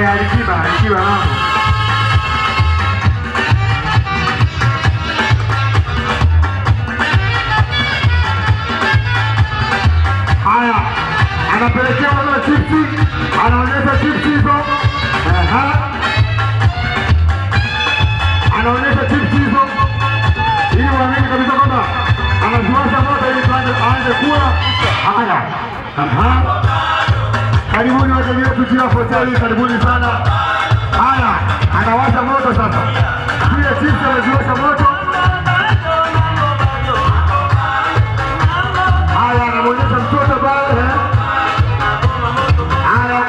Alikiba mambo. Haya, anapelekea wana chipsi, anaonyesha chipsi hizo. Anaonyesha chipsi hizo ili waamini kabisa kwamba anaziwasha moto ili aanze kula. Haya. Karibuni wateja wetu Giraffe Hoteli, karibuni sana. Haya, anawasha moto sasa. Zile chipsi anaziwasha moto. Haya, anaonyesha mtoto pale. Haya.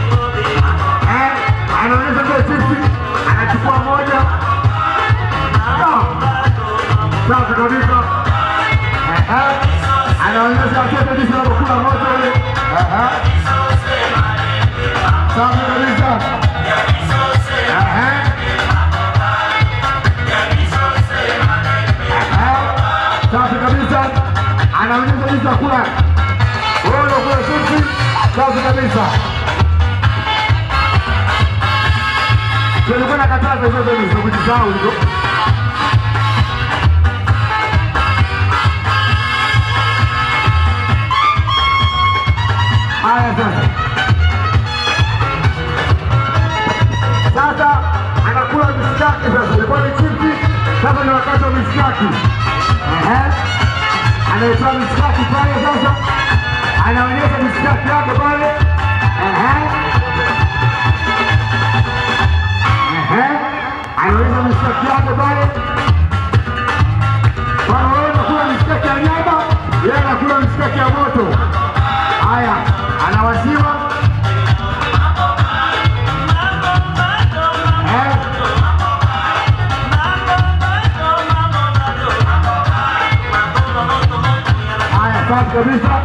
Anaonyesha zile chipsi, anachukua moja. Safi kabisa. Anaonyesha watoto jinsi wanavyokula moto ile. Safi kabisa. Safi kabisa. Anaonyesha jinsi ya kula. Wewe unakula chipsi. Safi kabisa. Tulikuwa nakataza hizo hizo kujisahau hizo. Haya sasa. Sasa anakula mishikaki sasa. Ilikuwa ni chipsi, sasa ni wakati wa mishikaki. Anaitoa mishikaki pale sasa. Anaonyesha mishikaki yake pale. Anaonyesha mishikaki yake pale. Kwa wewe unakula mishikaki ya nyama, yeye anakula mishikaki ya moto. Haya, anawashiwa. Safi kabisa.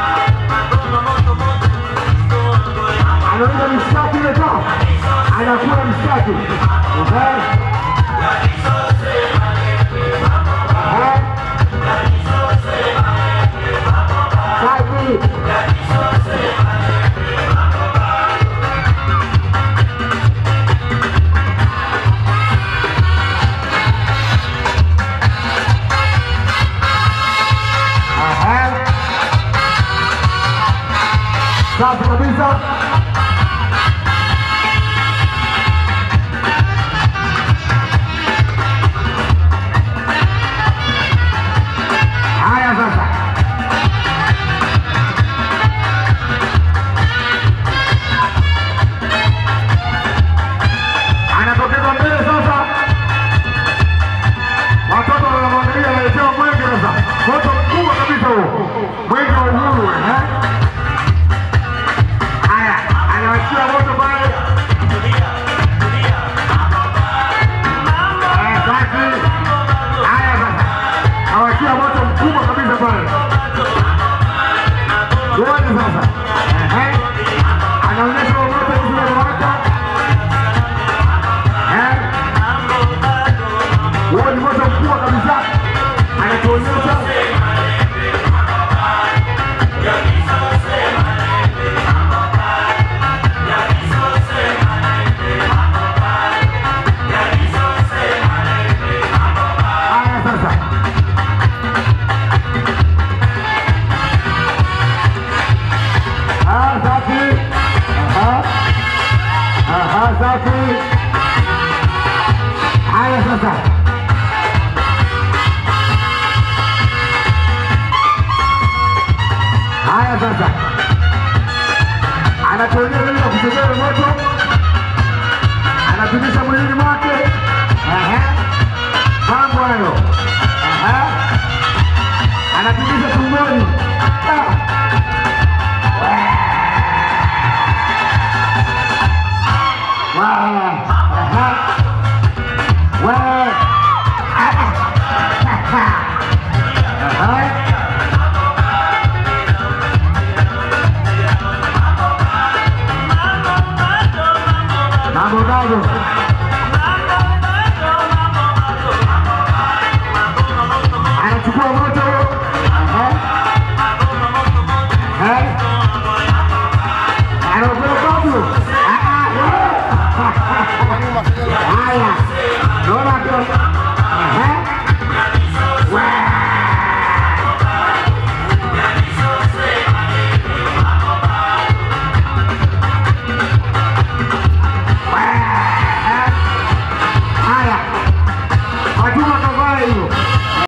Anaenda mishikaki ile tu. Anakula mishikaki. Safi kabisa. Haya sasa. Anatokeza mbele sasa. Watoto wanamwangalia anaelewa mwenge sasa. Moto mkubwa kabisa huo. Mwenge wa uhuru anawachia moto pale. Safi. Haya sasa. Anawachia moto mkubwa kabisa pale. Tuone sasa. Anaonyesha moto kuzuri waka. Huo ni moto mkubwa kabisa. Anatuonyesha. Safi. Haya sasa. Haya sasa. Anatuonyesha ile kuchezea moto. Anapitisha mwilini mwake. Mambo hayo. Anapitisha tumboni.